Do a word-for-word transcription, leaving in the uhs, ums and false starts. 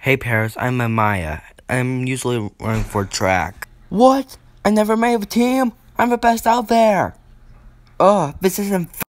Hey Paris, I'm Amaya. I'm usually running for track. What? I never made a team? I'm the best out there. Ugh, this isn't